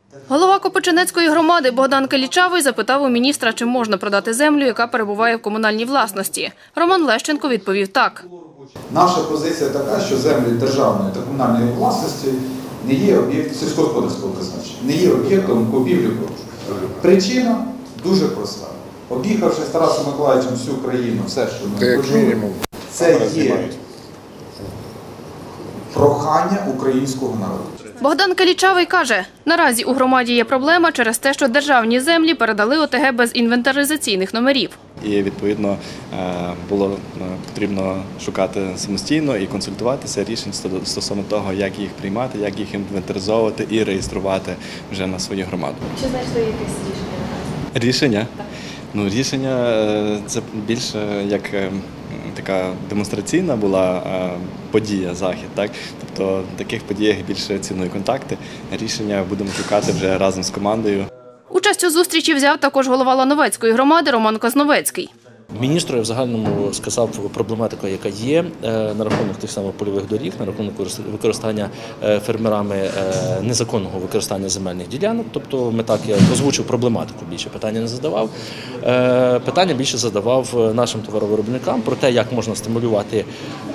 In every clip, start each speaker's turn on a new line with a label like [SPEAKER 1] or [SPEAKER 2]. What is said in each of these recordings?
[SPEAKER 1] Голова Копичинецької громади Богдан Калічавий запитав у міністра, чи можна продати землю, яка перебуває в комунальній власності. Роман Лещенко відповів так.
[SPEAKER 2] Наша позиція така, що землі державної та комунальної власності не є об'єктом сільськогосподарського призначення, не є об'єктом купівлі-продажу. Причина дуже проста. Об'їхавши з Тарасом Миколаївичем всю країну, все, що ми почули, це є прохання українського народу.
[SPEAKER 1] Богдан Калічавий каже, наразі у громаді є проблема через те, що державні землі передали ОТГ без інвентаризаційних номерів.
[SPEAKER 3] І, відповідно, було потрібно шукати самостійно і консультуватися рішень стосовно того, як їх приймати, як їх інвентаризовувати і реєструвати вже на свою громаду.
[SPEAKER 1] Чи знайшли якесь рішення?
[SPEAKER 3] Рішення? Ну, рішення – це більше як така демонстраційна була подія, захід, так? Тобто в таких подіях більше ціную контакти. Рішення будемо шукати вже разом з командою.
[SPEAKER 1] Участь у зустрічі взяв також голова Лановецької громади Роман Козновецький.
[SPEAKER 4] Міністру я в загальному сказав проблематику, яка є на рахунок тих самих польових доріг, на рахунок використання фермерами незаконного використання земельних ділянок. Тобто ми так, я озвучив проблематику, більше питання не задавав. Питання більше задавав нашим товаровиробникам про те, як можна стимулювати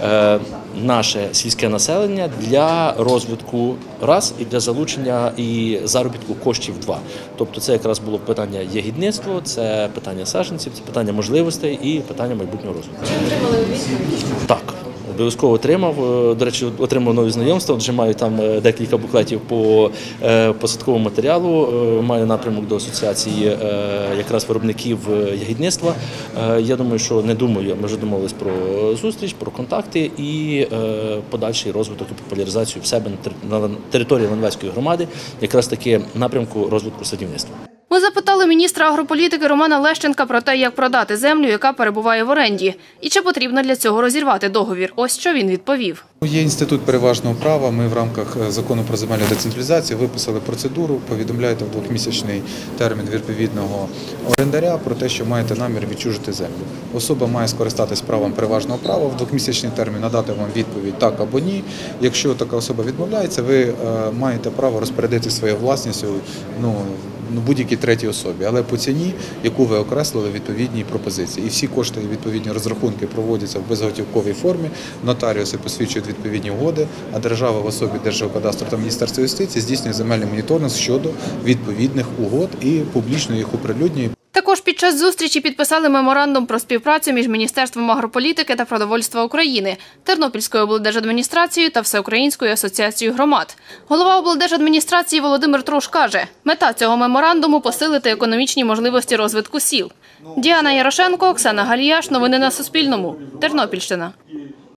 [SPEAKER 4] наше сільське населення для розвитку раз і для залучення і заробітку коштів два. Тобто це якраз було питання ягідництва, це питання саджанців, це питання можливостей і питання майбутнього розвитку.
[SPEAKER 1] Чи отримали відповідь?
[SPEAKER 4] Так, обов'язково отримав. До речі, отримав нові знайомства, вже маю там декілька буклетів по посадковому матеріалу, маю напрямок до асоціації якраз виробників ягідництва. Я думаю, що ми вже домовились про зустріч, про контакти і подальший розвиток і популяризацію в себе на території Лановецької громади, якраз таки напрямку розвитку садівництва.
[SPEAKER 1] Ми запитали міністра агрополітики Романа Лещенка про те, як продати землю, яка перебуває в оренді, і чи потрібно для цього розірвати договір. Ось що він відповів.
[SPEAKER 2] Є інститут переважного права. Ми в рамках закону про земельну децентралізацію виписали процедуру, повідомляєте в 2-місячний термін відповідного орендаря про те, що маєте намір відчужити землю. Особа має скористатись правом переважного права в 2-місячний термін, надати вам відповідь так або ні. Якщо така особа відмовляється, ви маєте право розпорядити своєю власністю будь-якій третій особі, але по ціні, яку ви окреслили в відповідній пропозиції. І всі кошти і відповідні розрахунки проводяться в безготівковій формі, нотаріуси посвідчують відповідні угоди, а держава в особі Держгеокадастру та Міністерства юстиції здійснює земельний моніторинг щодо відповідних угод і публічно їх оприлюднює.
[SPEAKER 1] Також під час зустрічі підписали меморандум про співпрацю між Міністерством агрополітики та продовольства України, Тернопільською облдержадміністрацією та Всеукраїнською асоціацією громад. Голова облдержадміністрації Володимир Труш каже, мета цього меморандуму – посилити економічні можливості розвитку сіл. Діана Ярошенко, Оксана Галіяш. Новини на Суспільному. Тернопільщина.